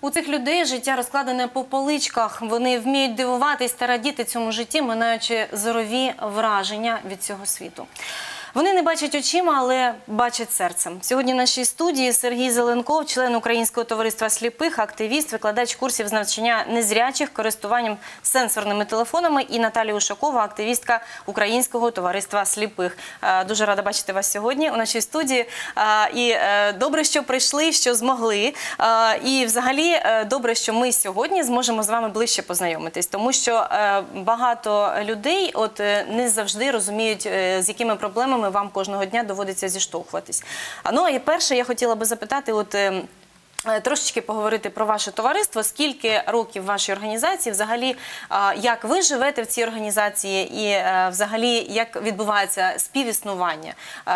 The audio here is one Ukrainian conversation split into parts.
У цих людей життя розкладене по поличках. Вони вміють дивуватись та радіти цьому житті, минаючи зорові враження від цього світу. Вони не бачать очима, але бачать серцем. Сьогодні в нашій студії Сергій Зеленков, член Українського товариства сліпих, активіст, викладач курсів з навчання незрячих користуванням сенсорними телефонами, і Наталія Ушакова, активістка Українського товариства сліпих. Дуже рада бачити вас сьогодні у нашій студії. І добре, що прийшли, що змогли. І взагалі добре, що ми сьогодні зможемо з вами ближче познайомитись, тому що багато людей не завжди розуміють, з якими проблемами вам кожного дня доводиться зіштовхуватись. Ну, і перше, я хотіла би запитати, трошечки поговорити про ваше товариство. Скільки років вашій організації, взагалі, як ви живете в цій організації і взагалі, як відбувається співіснування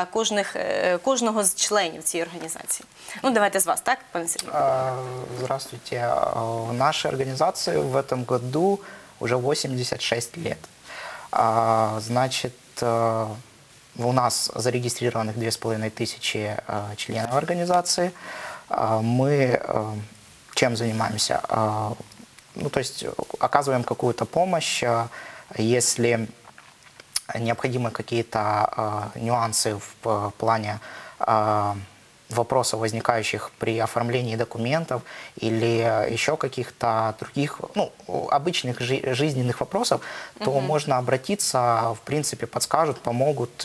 кожного з членів цієї організації? Ну, давайте з вас, так, пане Сергію? Здравствуйте. В нашей организации в этом году уже 86 лет. Значит, у нас зарегистрированных 2500 членов организации. Мы чем занимаемся? Ну, то есть оказываем какую-то помощь, если необходимы какие-то нюансы в плане вопросов, возникающих при оформлении документов или еще каких-то других, ну, обычных жизненных вопросов, то можно обратиться, в принципе, подскажут, помогут,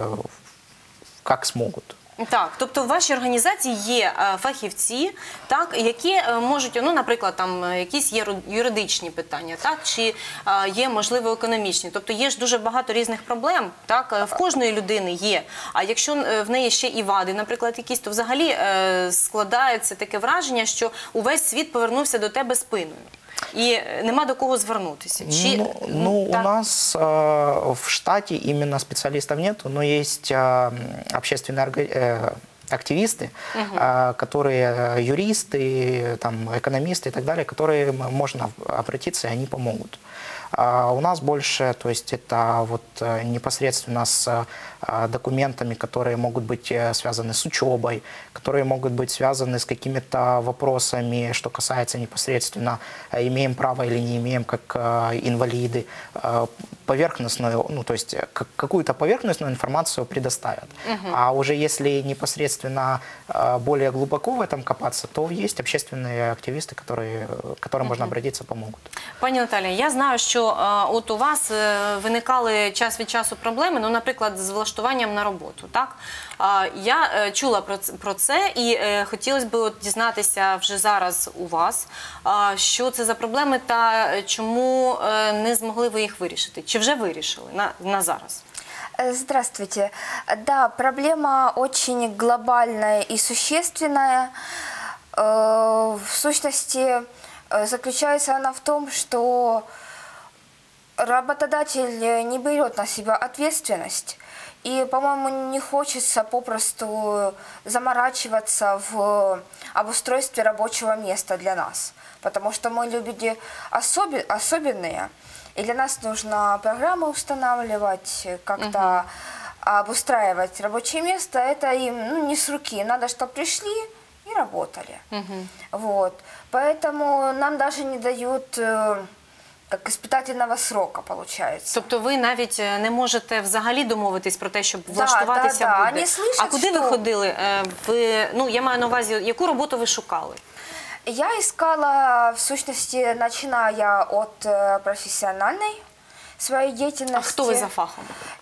как смогут. Так, тобто в вашій організації є фахівці, так, які можуть, ну, наприклад, там якісь є юридичні питання, так, чи є, можливо, економічні. Тобто є ж дуже багато різних проблем, так, в кожної людини є. А якщо в неї ще і вади, наприклад, якісь, то взагалі складається таке враження, що увесь світ повернувся до тебе спиною. І нема до кого звернутися. У нас в штате именно специалистов нету, но есть общественные активисты, которые юристы, там, экономисты и так далее, которые можно обратиться, и они помогут. У нас больше, то есть это вот непосредственно с документами, которые могут быть связаны с учебой, которые могут быть связаны с какими-то вопросами, что касается непосредственно, имеем право или не имеем, как инвалиды, поверхностную, ну, то есть какую-то поверхностную информацию предоставят. А уже если непосредственно более глубоко в этом копаться, то есть общественные активисты, которым можно обратиться, помогут. Пані Наталія, я знаю, що от у вас виникали час від часу проблеми, ну, наприклад, з влаштуванням на роботу, так? Я чула про це і хотілося б дізнатися вже зараз у вас, що це за проблеми та чому не змогли ви їх вирішити? Чи вже вирішили на зараз? Здравствуйте. Да, проблема очень глобальная и существенная. В сущности, заключается она в том, что работодатель не берет на себя ответственность. И, по-моему, не хочется попросту заморачиваться в обустройстве рабочего места для нас. Потому что мы люди особенные. И для нас нужно программы устанавливать, как-то обустраивать рабочее место. Это им не с руки. Надо, чтобы пришли и работали. Вот. Поэтому нам даже не дают как испытательного срока, получается. Тобто ви навіть не можете взагалі домовитись про те, щоб влаштуватися буде? Вони слышать, а куди ви ходили? Ну, я маю на увазі, яку роботу ви шукали? Я искала, в сущности, начиная от профессиональной своей деятельности. А кто вы за фахом?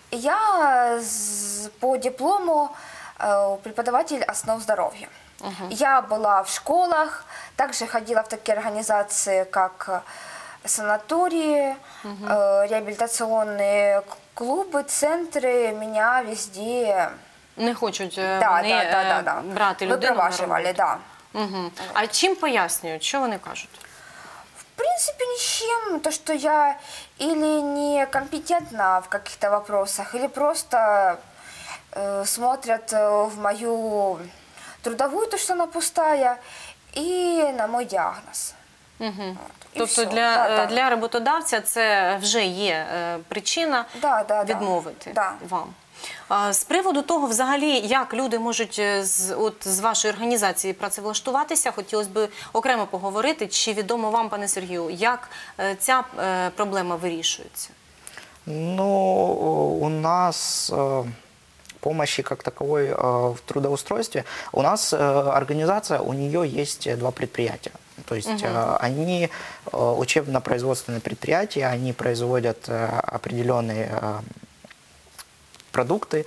Я по диплому преподаватель основ здоровья. Я была в школах, также ходила в такие организации, как санатории, реабилитационные клубы, центры. Меня везде... Не хочуть брати людину на роботу. Да. А чим пояснюють? Що вони кажуть? В принципе, ничем. То, что я или некомпетентна в каких-то вопросах, или просто смотрят в мою трудовую, то, что она пустая, и на мой диагноз. И Тобто всё. Да. для роботодавця це вже є причина Да. відмовити Да. вам. З приводу того, взагалі, як люди можуть з вашої організації працевлаштуватися, хотілося б окремо поговорити, чи відомо вам, пане Сергію, як ця проблема вирішується? Ну, у нас помощи как таковой в трудоустройстве. У нас организация, у нее есть два предприятия. То есть они учебно-производственные предприятия, они производят определенные продукты.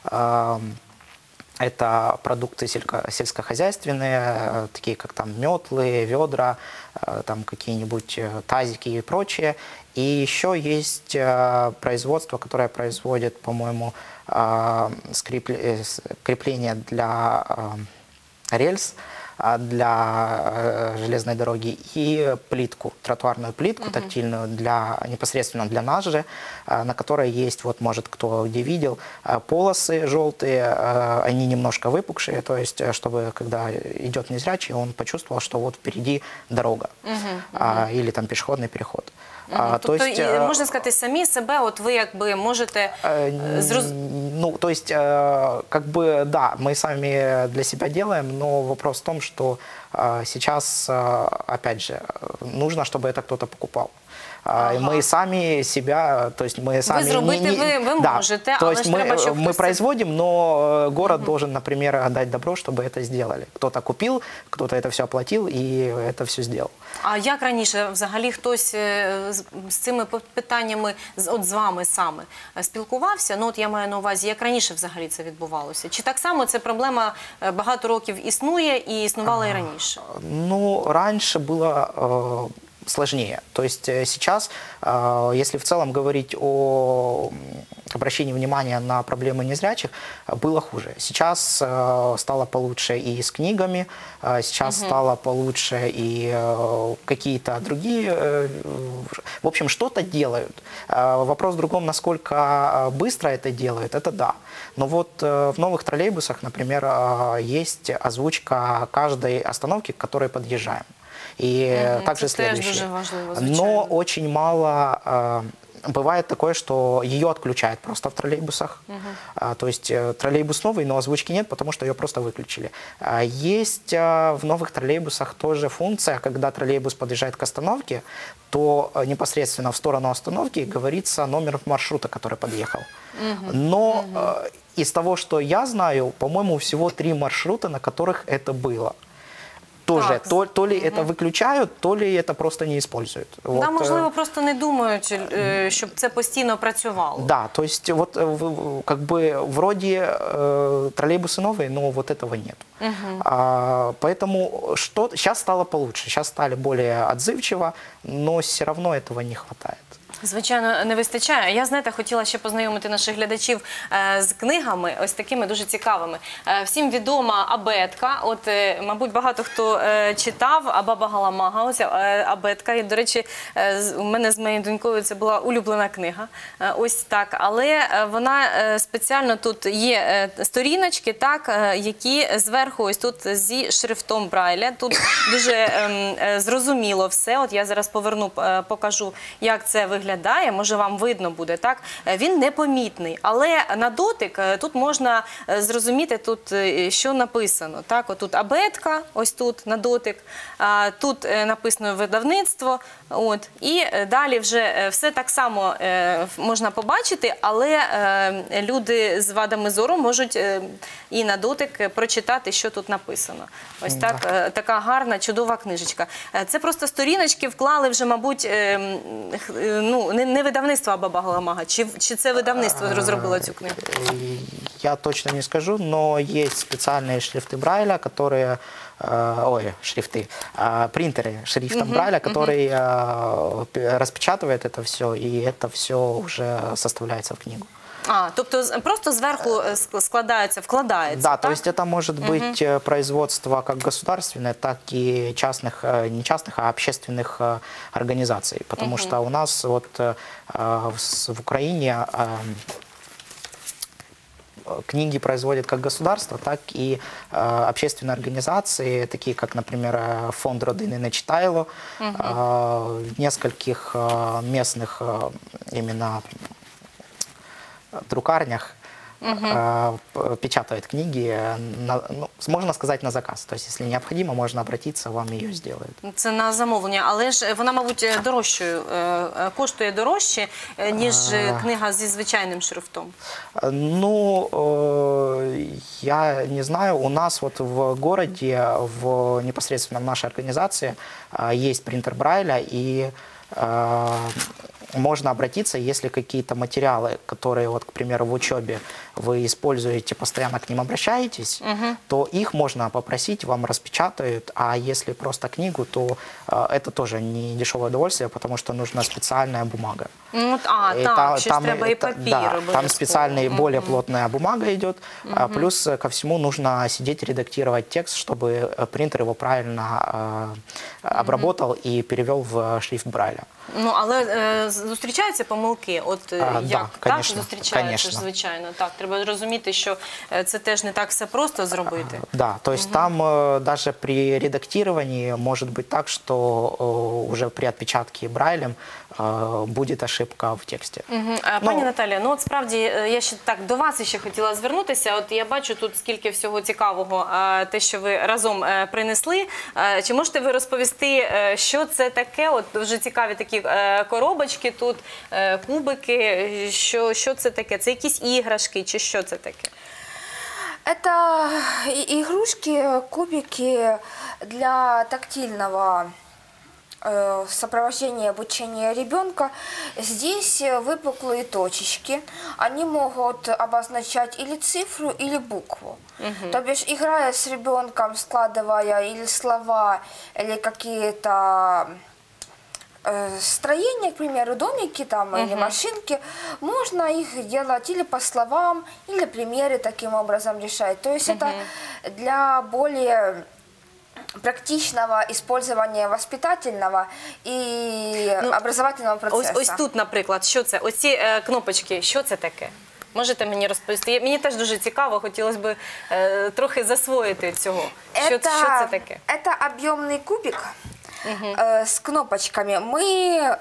Это продукты сельскохозяйственные, такие как там метлы, ведра, там какие-нибудь тазики и прочее. И еще есть производство, которое производит, по-моему, крепления для рельс, для железной дороги и плитку, тротуарную плитку тактильную непосредственно для нас же, на которой есть, вот может кто где видел, полосы желтые, они немножко выпукшие, то есть чтобы когда идет незрячий, он почувствовал, что вот впереди дорога или там пешеходный переход. Тобто, можна сказати, самі себе, от ви якби можете Ну, то есть, как бы, да, мы сами для себя делаем, но вопрос в том, что сейчас, опять же, нужно, чтобы это кто-то покупал. И мы сами себя, то есть мы сами... Вы зробити ви можете, то але есть ж треба, щоб мы хтось... производим, но город должен, например, отдать добро, чтобы это сделали. Кто-то купил, кто-то это все оплатил и это все сделал. А як раніше взагалі хтось з цими питаннями от з вами саме спілкувався? Ну от я маю на увазі, як раніше взагалі це відбувалося? Чи так само ця проблема багато років існує і існувала і раніше? Ну, раньше было сложнее. То есть сейчас, если в целом говорить о обращении внимания на проблемы незрячих, было хуже. Сейчас стало получше и с книгами, сейчас стало получше и какие-то другие... В общем, что-то делают. Вопрос в другом, насколько быстро это делают, это да. Но вот в новых троллейбусах, например, есть озвучка каждой остановки, к которой подъезжаем. И также следующее. Но очень мало... Бывает такое, что ее отключают просто в троллейбусах. То есть троллейбус новый, но озвучки нет, потому что ее просто выключили. Есть в новых троллейбусах тоже функция, когда троллейбус подъезжает к остановке, то непосредственно в сторону остановки говорится номер маршрута, который подъехал. Но из того, что я знаю, по-моему, всего 3 маршрута, на которых это было. Тоже, то ли это выключают, то ли это просто не используют. Вот. Да, можливо, просто не думають, щоб це постійно працювало. Да, то есть вот как бы вроде троллейбусы новые, но вот этого нет. Поэтому сейчас стало получше, сейчас стали более отзывчиво, но все равно этого не хватает. Звичайно, не вистачає. Я, знаєте, хотіла ще познайомити наших глядачів з книгами, ось такими дуже цікавими. Всім відома абетка. От, мабуть, багато хто читав, а Баба Галамага, ось абетка. І, до речі, у мене з моєю донькою це була улюблена книга. Ось так. Але вона спеціально, тут є сторіночки, так, які зверху, ось тут зі шрифтом Брайля. Тут дуже зрозуміло все. От я зараз поверну, покажу, як це виглядає. Може вам видно буде, так? Він непомітний, але на дотик тут можна зрозуміти, тут, що написано. Так? Отут абетка, ось тут на дотик, тут написано видавництво, от, і далі вже все так само можна побачити, але люди з вадами зору можуть і на дотик прочитати, що тут написано. Ось так, така гарна, чудова книжечка. Це просто сторіночки вклали вже, мабуть, ну, не видавництво, а Баба Галамага. Чи це видавництво розробило цю книгу? Я точно не скажу, но есть специальные шрифты Брайля, которые... принтеры шрифтом Брайля, который распечатывает это все, и это все уже составляется в книгу. Тобто просто зверху складається, вкладається, да, так? то есть это может быть производство как государственное, так и частных, не частных, а общественных организаций. Потому что у нас вот в Украине книги производят как государство, так и общественные организации, такие как, например, фонд Родины на Читайло, в нескольких местных именно друкарнях печатают книги, можно сказать, на заказ. То есть, если необходимо, можно обратиться, вам ее сделают. Це на замовлення, але ж вона, мабуть, дорожчою, коштує дорожче, ніж книга зі звичайним шрифтом. Ну, я не знаю, у нас вот в городе, непосредственно в нашей организации, есть принтер Брайля, и можно обратиться, если какие-то материалы, которые, вот, к примеру, в учебе вы используете, постоянно к ним обращаетесь, то их можно попросить, вам распечатают, а если просто книгу, то это тоже не дешевое удовольствие, потому что нужна специальная бумага. Ну, так, ще ж треба і папір. Да, там специальная, более плотная бумага идет, плюс ко всему нужно сидеть, редактировать текст, чтобы принтер его правильно обработал и перевел в шрифт Брайля. Ну, але зустрічаються помилки, от як да, так конечно, зустрічаються ж, звичайно. Так, треба розуміти, що це теж не так все просто зробити. Да, то есть там даже при редактировании может быть так, что уже при отпечатке Брайлем будет ошибка в тексте. Пані Наталія, ну от справді я ще так до вас ще хотіла звернутися. От я бачу тут скільки всього цікавого, те, що ви разом принесли. Чи можете ви розповісти, що це таке? От дуже цікаві такі коробочки тут, кубики. Що це таке? Це якісь іграшки чи що це таке? Это игрушки, кубики для тактильного сопровождения обучения ребенка. Здесь выпуклые точечки. Они могут обозначать или цифру, или букву. То бишь, играя с ребенком, складывая или слова, или какие-то строения, к примеру, домики там, или машинки, можно их делать или по словам, или примеры таким образом решать. То есть это для более практичного использования воспитательного і образовательного процесу. Ось тут, наприклад, що це? Ось ці кнопочки, що це таке? Можете мені розповісти? Мені теж дуже цікаво, хотілося б трохи засвоїти цього. Що це таке? Это объемный кубик с кнопочками. Мы,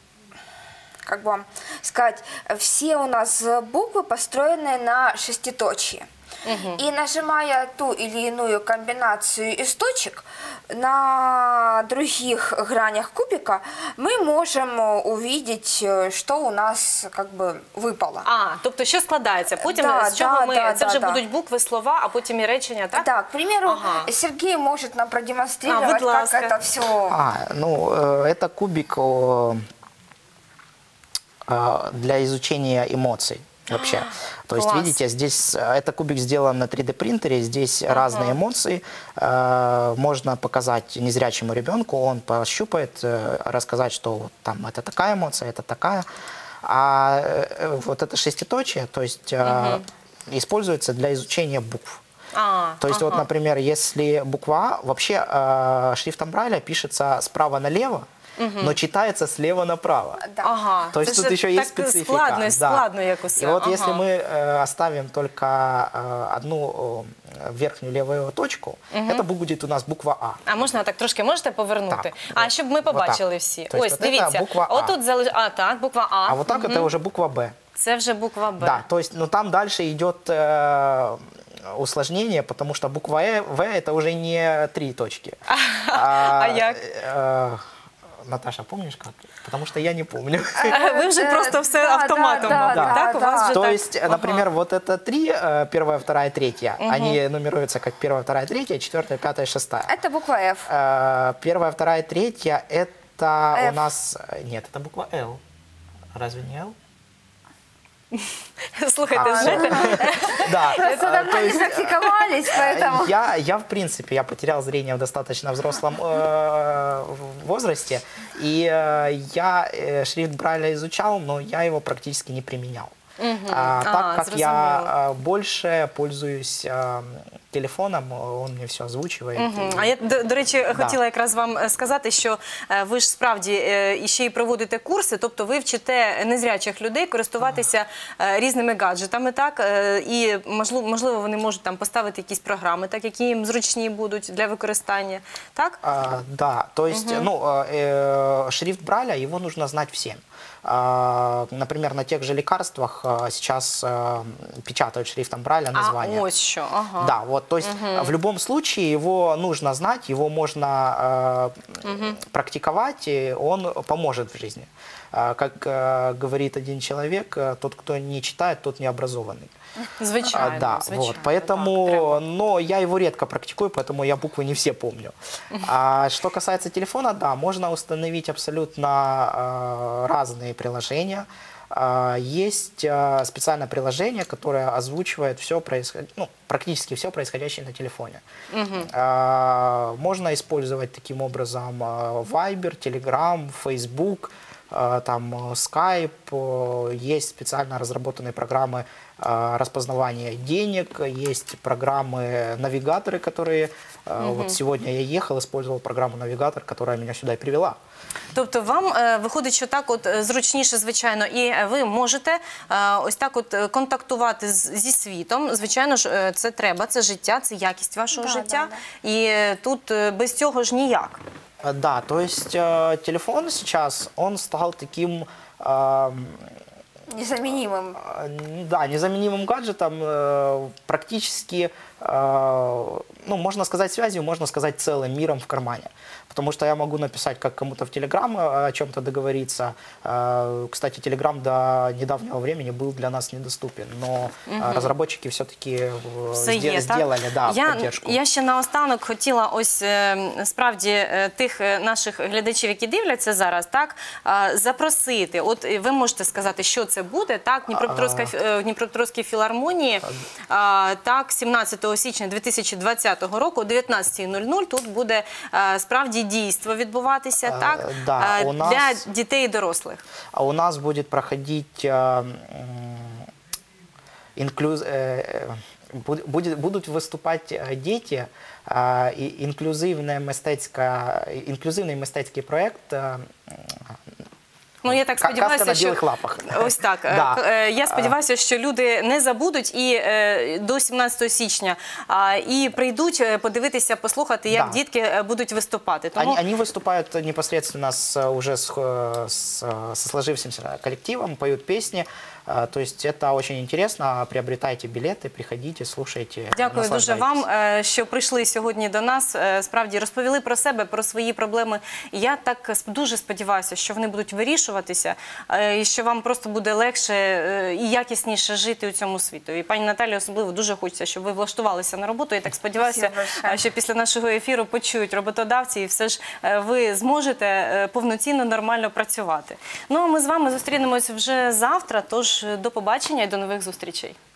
как бы сказать, все у нас буквы построены на шеститочии. И нажимая ту или иную комбинацию из точек на других гранях кубика, мы можем увидеть, что у нас как бы выпало. Тобто що складається? Потім Да, з чого да, це вже да. будуть букви, слова, а потім і речення, так? Да, к примеру, Сергей может нам продемонстрировать, будь как ласка. это все. Это кубик для изучения эмоций вообще. То есть, Класс. видите, здесь это кубик сделан на 3D принтере, здесь разные эмоции. Можно показать незрячему ребенку, он пощупает, рассказать, что вот там это такая эмоция, это такая. А вот это шеститочие, то есть используется для изучения букв. То есть, вот, например, если буква А, вообще шрифтом Брайля пишется справа налево, но читается слева направо. Да. То есть Це тут ж еще так есть специфика. складно якось. И вот если мы оставим только одну верхнюю левую точку, это будет у нас буква А. А можна так трошки можете повернути? Так, Щоб ми побачили так. всі. Тобто Ось, от дивіться. це буква А. Отут так, буква А. А вот так это уже буква Б. Це вже буква Б. Да, то есть, ну там дальше идет усложнение, потому что буква В это уже не 3 точки. А як? Наташа, помнишь как? Потому что я не помню. Ви вже просто все автоматом, да, мабуть, да, так? У вас вже То так. есть, например, вот это 3, первая, вторая, третья, они нумеруются как первая, вторая, третья, четвертая, пятая, шестая. Это буква F. Первая, вторая, третья, это F. у нас... Нет, это буква L. Разве не L? Слухайте, знаєте, Да. Просто давно не практиковались, поэтому... Я, в принципе, я потерял зрение в достаточно взрослом возрасте, и я шрифт Брайля изучал, но я его практически не применял. Так как я больше пользуюсь телефоном, он мне все озвучивает. А я, до речі, хотіла якраз вам сказати, що ви ж справді ще й проводите курси, тобто ви вчите незрячих людей користуватися різними гаджетами, так? І, можливо, вони можуть там поставити якісь програми, так, які їм зручні будуть для використання, так? Да, то есть, шрифт Брайля, его нужно знать всем. Например, на тех же лекарствах сейчас печатают шрифтом Брайля названия. Ось що, ага. Да, вот, то есть в любом случае его нужно знать, его можно практиковать, и он поможет в жизни. Как говорит один человек, тот, кто не читает, тот не образованный. Звичайно, Да, звичайно. вот, поэтому, но я его редко практикую, поэтому я буквы не все помню. А что касается телефона, да, можно установить абсолютно разные приложения. Есть специальное приложение, которое озвучивает все практически все происходящее на телефоне. Можно использовать таким образом Viber, Telegram, Facebook, там Skype, есть специально разработанные программы распознавания денег, есть программы-навигаторы, которые... Вот сегодня я ехал, использовал программу-навигатор, которая меня сюда и привела. Тобто вам виходить, що так от зручніше, звичайно, і ви можете ось так от контактувати зі світом. Звичайно ж, це треба, це життя, це якість вашого життя. І тут без цього ж ніяк. Да, то есть телефон сейчас, он стал таким... Незаменимым. Да, незаменимым гаджетом, практически, можно сказать, связью, можно сказать, целым миром в кармане. Потому что я могу написать как кому-то в Телеграм о чем-то договориться. Кстати, Телеграм до недавнего времени был для нас недоступен, но разработчики все-таки сделали поддержку. Я ще наостанок хотіла ось справді тих наших глядачів, які дивляться зараз, так, запросити. От ви можете сказати, що це буде, так, Дніпропетровській філармонії, так, 17 січня 2020 року о 19:00 тут буде справді дійство відбуватися, так, для дітей і дорослих. А у нас буде проходити будуть виступати діти, інклюзивний мистецький проєкт. Ну, я так сподіваюся, «Казка на білих лапах». Ось так. Я сподіваюся, що люди не забудуть і до 17 січня і прийдуть подивитися, послухати, як дітки будуть виступати. Они выступают непосредственно уже со сложившимся коллективом, поют песни. То есть это очень интересно. Приобретайте билеты, приходите, слушайте. Дякую дуже вам, що прийшли сьогодні до нас. Справді розповіли про себе, про свої проблеми. Я так дуже сподіваюся, що вони будуть вирішуватися, і що вам просто буде легше і якісніше жити у цьому світі. І пані Наталі, особливо дуже хочеться, щоб ви влаштувалися на роботу. Я так сподіваюся, що після нашого ефіру почують роботодавці, і все ж ви зможете повноцінно, нормально працювати. Ну, а ми з вами зустрінемось вже завтра, тож до побачення і до нових зустрічей.